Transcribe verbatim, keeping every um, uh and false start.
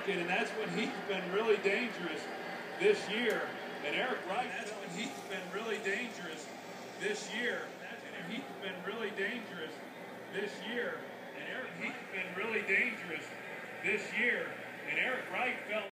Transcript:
pocket, and that's when he's been really dangerous this year. And Eric Wright, that's when he's been really dangerous this year. That's when he's been really dangerous this year. And Eric, he's been really dangerous this year. And Eric Wright felt